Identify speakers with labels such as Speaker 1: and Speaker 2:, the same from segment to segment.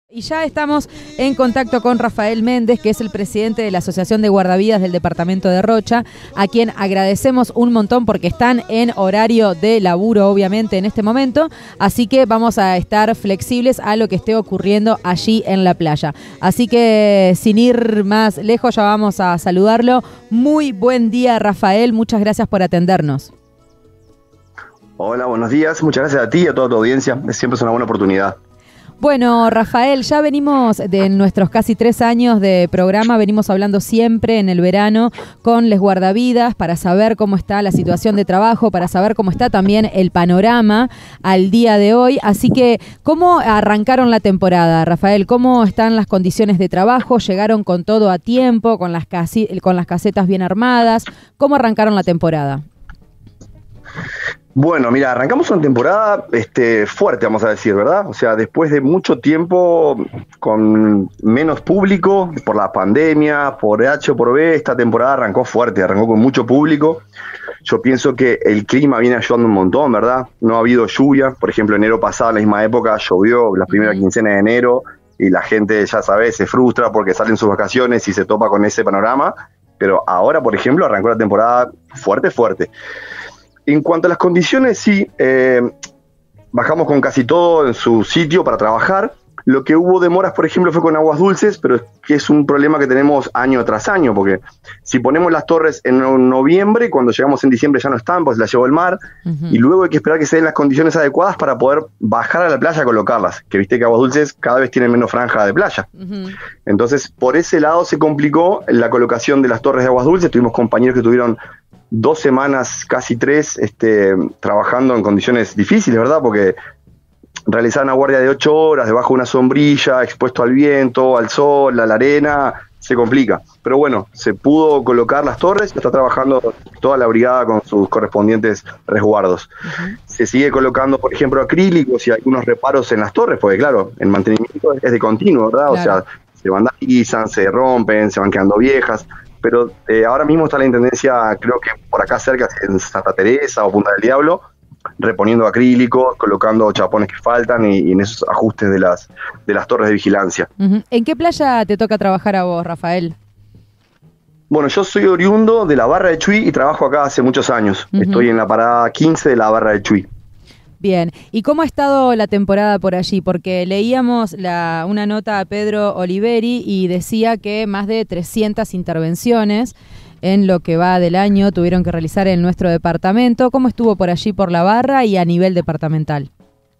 Speaker 1: Y ya estamos en contacto con Rafael Méndez, que es el presidente de la Asociación de Guardavidas del departamento de Rocha, a quien agradecemos un montón porque están en horario de laburo, obviamente, en este momento, así que vamos a estar flexibles a lo que esté ocurriendo allí en la playa. Así que, sin ir más lejos, ya vamos a saludarlo. Muy buen día, Rafael, muchas gracias por atendernos.
Speaker 2: Hola, buenos días, muchas gracias a ti y a toda tu audiencia, siempre es una buena oportunidad.
Speaker 1: Bueno, Rafael, ya venimos de nuestros casi 3 años de programa, venimos hablando siempre en el verano con les guardavidas para saber cómo está la situación de trabajo, para saber cómo está también el panorama al día de hoy. Así que, ¿cómo arrancaron la temporada, Rafael? ¿Cómo están las condiciones de trabajo? ¿Llegaron con todo a tiempo, con las casetas bien armadas? ¿Cómo arrancaron la temporada?
Speaker 2: Bueno, mira, arrancamos una temporada fuerte, vamos a decir, ¿verdad? O sea, después de mucho tiempo con menos público, por la pandemia, por H o por B, esta temporada arrancó fuerte, arrancó con mucho público. Yo pienso que el clima viene ayudando un montón, ¿verdad? No ha habido lluvia, por ejemplo, enero pasado, en la misma época, llovió la primera quincena de enero y la gente, ya sabes, se frustra porque salen sus vacaciones y se topa con ese panorama. Pero ahora, por ejemplo, arrancó la temporada fuerte. En cuanto a las condiciones, sí, bajamos con casi todo en su sitio para trabajar. Lo que hubo demoras, por ejemplo, fue con aguas dulces, pero es que es un problema que tenemos año tras año, porque si ponemos las torres en noviembre, cuando llegamos en diciembre ya no están, pues las llevó el mar, y luego hay que esperar que se den las condiciones adecuadas para poder bajar a la playa a colocarlas, que viste que aguas dulces cada vez tienen menos franja de playa. Entonces, por ese lado se complicó la colocación de las torres de aguas dulces. Tuvimos compañeros que tuvieron 2 semanas, casi 3, trabajando en condiciones difíciles, ¿verdad? Porque realizar una guardia de 8 horas debajo de una sombrilla, expuesto al viento, al sol, a la arena, se complica. Pero bueno, se pudo colocar las torres, está trabajando toda la brigada con sus correspondientes resguardos. Se sigue colocando, por ejemplo, acrílicos y algunos reparos en las torres, porque claro, el mantenimiento es de continuo, ¿verdad? Claro. O sea, se vandalizan, se rompen, se van quedando viejas. Pero ahora mismo está la intendencia, creo que por acá cerca, en Santa Teresa o Punta del Diablo, reponiendo acrílicos, colocando chapones que faltan y en esos ajustes de las torres de vigilancia.
Speaker 1: ¿En qué playa te toca trabajar a vos, Rafael?
Speaker 2: Bueno, yo soy oriundo de la Barra de Chuy y trabajo acá hace muchos años. Estoy en la parada 15 de la Barra de Chuy.
Speaker 1: Bien, ¿y cómo ha estado la temporada por allí? Porque leíamos una nota a Pedro Oliveri y decía que más de 300 intervenciones en lo que va del año tuvieron que realizar en nuestro departamento. ¿Cómo estuvo por allí por la Barra y a nivel departamental?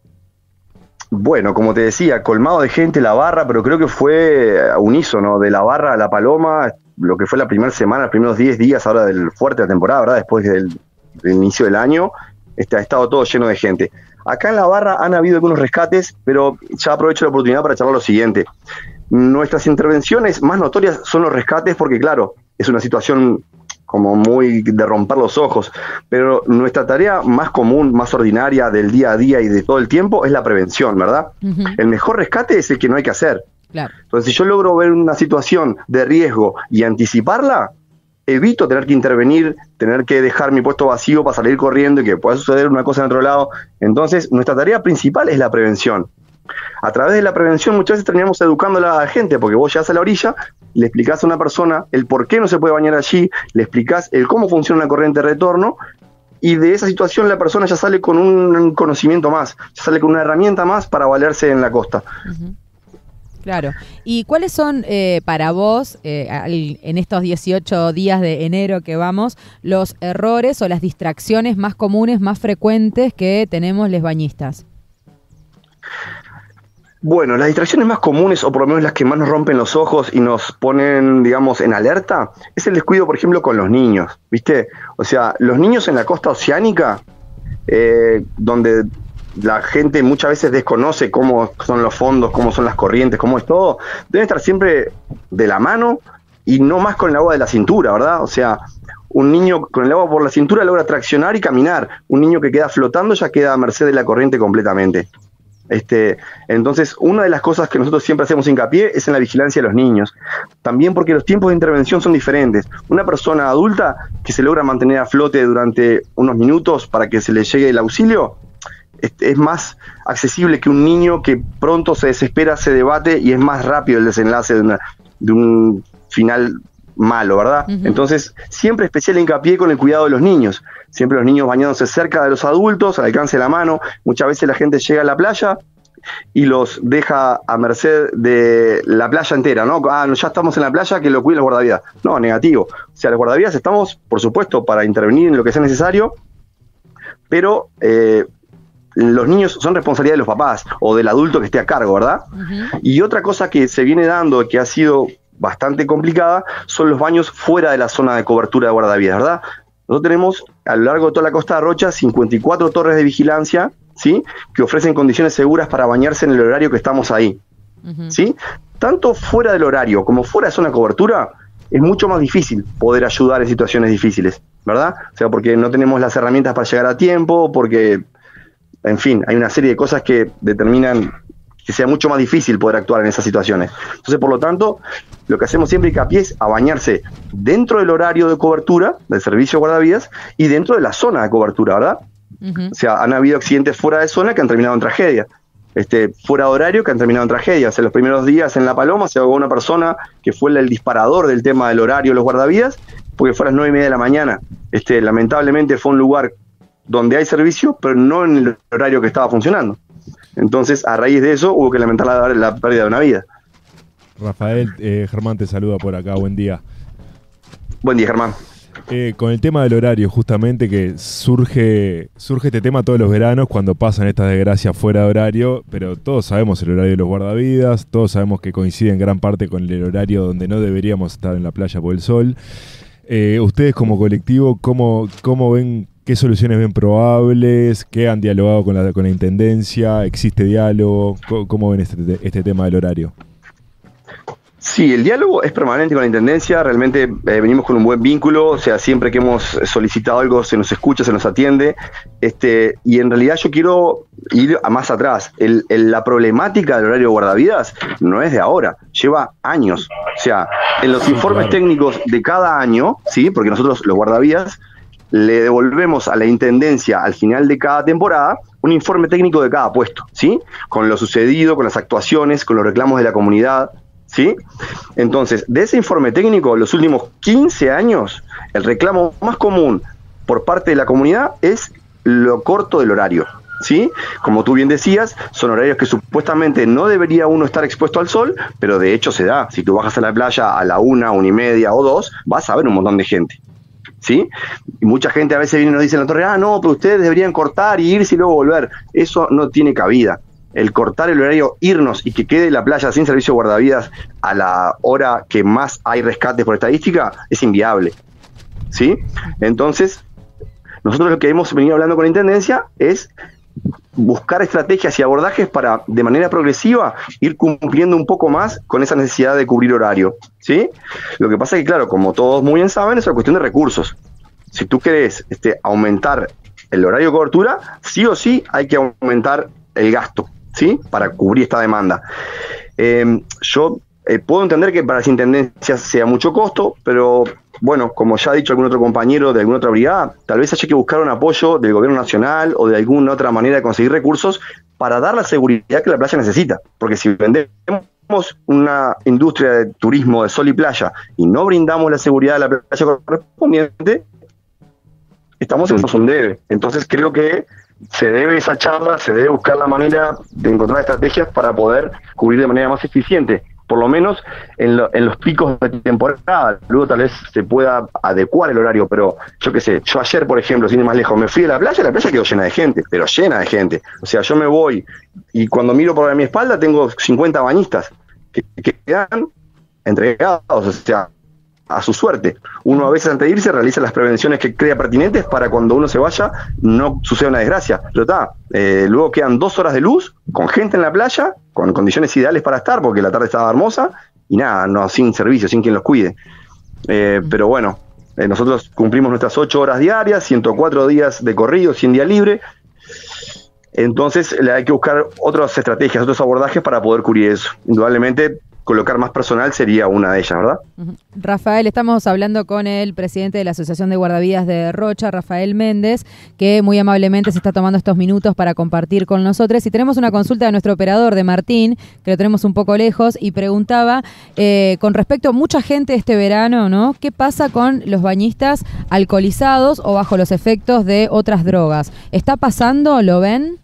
Speaker 2: Bueno, como te decía, colmado de gente la Barra, pero creo que fue unísono, de la Barra a la Paloma, lo que fue la primera semana, los primeros 10 días ahora del fuerte de la temporada, ¿verdad? Después del inicio del año. Ha estado todo lleno de gente. Acá en la Barra han habido algunos rescates, pero ya aprovecho la oportunidad para charlar lo siguiente. Nuestras intervenciones más notorias son los rescates porque, claro, es una situación como muy de romper los ojos, pero nuestra tarea más común, más ordinaria del día a día y de todo el tiempo es la prevención, ¿verdad? El mejor rescate es el que no hay que hacer. Claro. Entonces, si yo logro ver una situación de riesgo y anticiparla, evito tener que intervenir, tener que dejar mi puesto vacío para salir corriendo y que pueda suceder una cosa en otro lado. Entonces, nuestra tarea principal es la prevención. A través de la prevención muchas veces terminamos educando a la gente, porque vos llegás a la orilla, le explicás a una persona el por qué no se puede bañar allí, le explicás el cómo funciona una corriente de retorno, y de esa situación la persona ya sale con un conocimiento más, ya sale con una herramienta más para valerse en la costa.
Speaker 1: Claro. ¿Y cuáles son para vos, en estos 18 días de enero que vamos, los errores o las distracciones más comunes, más frecuentes que tenemos les bañistas?
Speaker 2: Bueno, las distracciones más comunes, o por lo menos las que más nos rompen los ojos y nos ponen, digamos, en alerta, es el descuido, por ejemplo, con los niños, ¿viste? O sea, los niños en la costa oceánica, donde la gente muchas veces desconoce cómo son los fondos, cómo son las corrientes, cómo es todo, deben estar siempre de la mano y no más con el agua de la cintura, ¿verdad? O sea, un niño con el agua por la cintura logra traccionar y caminar. Un niño que queda flotando ya queda a merced de la corriente completamente. Entonces, una de las cosas que nosotros siempre hacemos hincapié es en la vigilancia de los niños. También porque los tiempos de intervención son diferentes. Una persona adulta que se logra mantener a flote durante unos minutos para que se le llegue el auxilio, es más accesible que un niño que pronto se desespera, se debate y es más rápido el desenlace de un final malo, ¿verdad? Entonces, siempre especial hincapié con el cuidado de los niños. Siempre los niños bañándose cerca de los adultos, al alcance de la mano. Muchas veces la gente llega a la playa y los deja a merced de la playa entera, ¿no? No, ya estamos en la playa, que lo cuiden los guardavidas. No, negativo. O sea, los guardavidas estamos, por supuesto, para intervenir en lo que sea necesario, pero los niños son responsabilidad de los papás o del adulto que esté a cargo, ¿verdad? Y otra cosa que se viene dando, que ha sido bastante complicada, son los baños fuera de la zona de cobertura de guardavidas, ¿verdad? Nosotros tenemos a lo largo de toda la costa de Rocha 54 torres de vigilancia, ¿sí?, que ofrecen condiciones seguras para bañarse en el horario que estamos ahí, ¿sí? Tanto fuera del horario como fuera de zona de cobertura es mucho más difícil poder ayudar en situaciones difíciles, ¿verdad? O sea, porque no tenemos las herramientas para llegar a tiempo, porque, en fin, hay una serie de cosas que determinan que sea mucho más difícil poder actuar en esas situaciones. Entonces, por lo tanto, lo que hacemos siempre hincapié es a bañarse dentro del horario de cobertura del servicio guardavidas y dentro de la zona de cobertura, ¿verdad? O sea, han habido accidentes fuera de zona que han terminado en tragedia, fuera de horario que han terminado en tragedia. O sea, los primeros días en La Paloma se ahogó una persona que fue el disparador del tema del horario de los guardavidas, porque fue a las 9:30 de la mañana. Lamentablemente fue un lugar donde hay servicio, pero no en el horario que estaba funcionando. Entonces, a raíz de eso, hubo que lamentar la pérdida de una vida.
Speaker 3: Rafael, Germán te saluda por acá, buen día.
Speaker 2: Buen día, Germán.
Speaker 3: Con el tema del horario, justamente, que surge este tema todos los veranos cuando pasan estas desgracias fuera de horario, pero todos sabemos el horario de los guardavidas, todos sabemos que coincide en gran parte con el horario donde no deberíamos estar en la playa por el sol. Ustedes como colectivo, ¿cómo ven? ¿Qué soluciones ven probables? ¿Qué han dialogado con la Intendencia? ¿Existe diálogo? ¿Cómo ven este tema del horario?
Speaker 2: Sí, el diálogo es permanente con la Intendencia, realmente venimos con un buen vínculo, o sea, siempre que hemos solicitado algo se nos escucha, se nos atiende, y en realidad yo quiero ir a más atrás. La problemática del horario de guardavidas no es de ahora, lleva años. O sea, en los informes técnicos de cada año, ¿sí?, porque nosotros los guardavidas le devolvemos a la Intendencia al final de cada temporada un informe técnico de cada puesto, ¿sí?, con lo sucedido, con las actuaciones, con los reclamos de la comunidad, ¿sí? Entonces, de ese informe técnico, los últimos 15 años, el reclamo más común por parte de la comunidad es lo corto del horario, ¿sí? Como tú bien decías, son horarios que supuestamente no debería uno estar expuesto al sol, pero de hecho se da. Si tú bajas a la playa a la 1, 1:30 o 2, vas a ver un montón de gente, ¿sí? Y mucha gente a veces viene y nos dice en la torre, no, pero ustedes deberían cortar y irse y luego volver. Eso no tiene cabida. El cortar el horario, irnos y que quede la playa sin servicio de guardavidas a la hora que más hay rescates por estadística es inviable, ¿sí? Entonces, nosotros lo que hemos venido hablando con la Intendencia es buscar estrategias y abordajes para, de manera progresiva, ir cumpliendo un poco más con esa necesidad de cubrir horario, ¿sí? Lo que pasa es que, claro, como todos muy bien saben, es una cuestión de recursos. Si tú querés aumentar el horario de cobertura, sí o sí hay que aumentar el gasto, ¿sí?, para cubrir esta demanda. Yo puedo entender que para las intendencias sea mucho costo, pero bueno, como ya ha dicho algún otro compañero de alguna otra brigada, tal vez haya que buscar un apoyo del gobierno nacional o de alguna otra manera de conseguir recursos para dar la seguridad que la playa necesita. Porque si vendemos una industria de turismo de sol y playa y no brindamos la seguridad de la playa correspondiente, estamos en un debe. Entonces creo que se debe esa charla, se debe buscar la manera de encontrar estrategias para poder cubrir de manera más eficiente, por lo menos en los picos de temporada. Luego tal vez se pueda adecuar el horario, pero yo qué sé, yo ayer, por ejemplo, sin ir más lejos, me fui a la playa quedó llena de gente, pero llena de gente. O sea, yo me voy y cuando miro por mi espalda tengo 50 bañistas que quedan entregados, o sea, a su suerte. Uno a veces antes de irse realiza las prevenciones que crea pertinentes para cuando uno se vaya no suceda una desgracia. Pero luego quedan 2 horas de luz con gente en la playa, con condiciones ideales para estar, porque la tarde estaba hermosa, y nada, no, sin servicio, sin quien los cuide. Pero bueno, nosotros cumplimos nuestras 8 horas diarias, 104 días de corrido, 100 días libre. Entonces hay que buscar otras estrategias, otros abordajes para poder cubrir eso. Indudablemente colocar más personal sería una de ellas, ¿verdad?
Speaker 1: Rafael, estamos hablando con el presidente de la Asociación de Guardavidas de Rocha, Rafael Méndez, que muy amablemente se está tomando estos minutos para compartir con nosotros. Y tenemos una consulta de nuestro operador, de Martín, que lo tenemos un poco lejos, y preguntaba con respecto a mucha gente este verano, ¿no? ¿Qué pasa con los bañistas alcoholizados o bajo los efectos de otras drogas? ¿Está pasando? ¿Lo ven?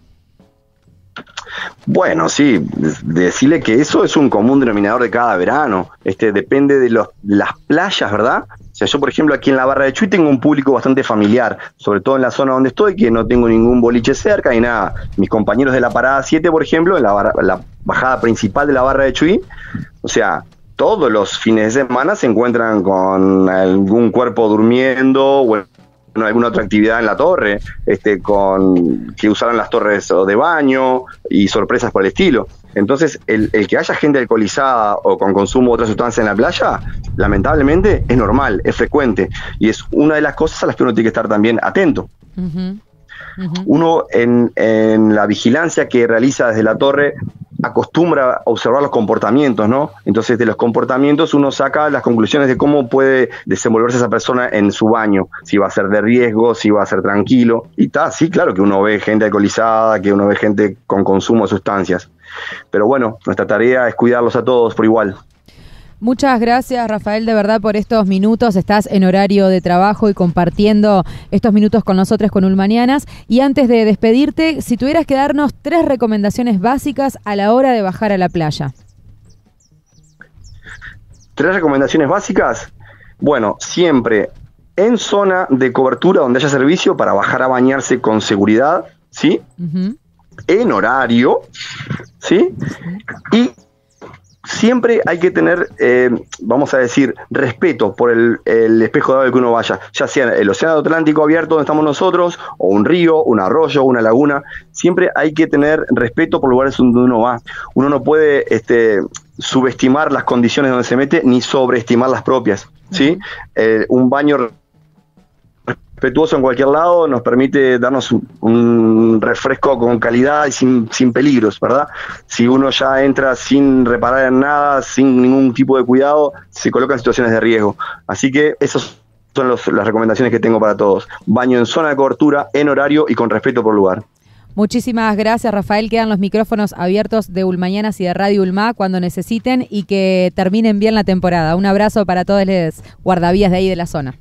Speaker 2: Bueno, sí, decirle que eso es un común denominador de cada verano. Depende de las playas, ¿verdad? O sea, yo, por ejemplo, aquí en la Barra de Chuy tengo un público bastante familiar, sobre todo en la zona donde estoy, que no tengo ningún boliche cerca ni nada. Mis compañeros de la Parada 7, por ejemplo, en la bajada principal de la Barra de Chuy, o sea, todos los fines de semana se encuentran con algún cuerpo durmiendo o alguna otra actividad en la torre, que usaron las torres de baño y sorpresas por el estilo. Entonces, el que haya gente alcoholizada o con consumo de otra sustancia en la playa, lamentablemente es normal, es frecuente, y es una de las cosas a las que uno tiene que estar también atento. Uno en la vigilancia que realiza desde la torre acostumbra a observar los comportamientos, ¿no? Entonces, de los comportamientos uno saca las conclusiones de cómo puede desenvolverse esa persona en su baño, si va a ser de riesgo, si va a ser tranquilo. Y sí, claro que uno ve gente alcoholizada, que uno ve gente con consumo de sustancias. Pero bueno, nuestra tarea es cuidarlos a todos por igual.
Speaker 1: Muchas gracias, Rafael, de verdad, por estos minutos. Estás en horario de trabajo y compartiendo estos minutos con nosotros, con Ulmanianas. Y antes de despedirte, si tuvieras que darnos 3 recomendaciones básicas a la hora de bajar a la playa.
Speaker 2: 3 recomendaciones básicas. Bueno, siempre en zona de cobertura donde haya servicio para bajar a bañarse con seguridad, ¿sí? En horario, ¿sí? Y siempre hay que tener, vamos a decir, respeto por el espejo de agua que uno vaya, ya sea el océano Atlántico abierto donde estamos nosotros, o un río, un arroyo, una laguna. Siempre hay que tener respeto por lugares donde uno va. Uno no puede subestimar las condiciones donde se mete, ni sobreestimar las propias, ¿sí? Un baño respetuoso en cualquier lado nos permite darnos un refresco con calidad y sin peligros, ¿verdad? Si uno ya entra sin reparar en nada, sin ningún tipo de cuidado, se coloca en situaciones de riesgo. Así que esas son las recomendaciones que tengo para todos. Baño en zona de cobertura, en horario y con respeto por lugar.
Speaker 1: Muchísimas gracias, Rafael. Quedan los micrófonos abiertos de Ulmanianas y de Radio Ulma cuando necesiten, y que terminen bien la temporada. Un abrazo para todos los guardavías de ahí de la zona.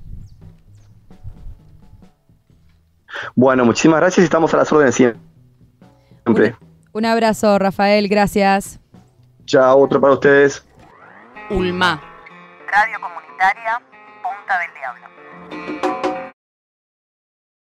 Speaker 2: Bueno, muchísimas gracias y estamos a las órdenes siempre.
Speaker 1: Un abrazo, Rafael, gracias.
Speaker 2: Chao, otro para ustedes.
Speaker 4: Ulma. Radio Comunitaria Punta del Diablo.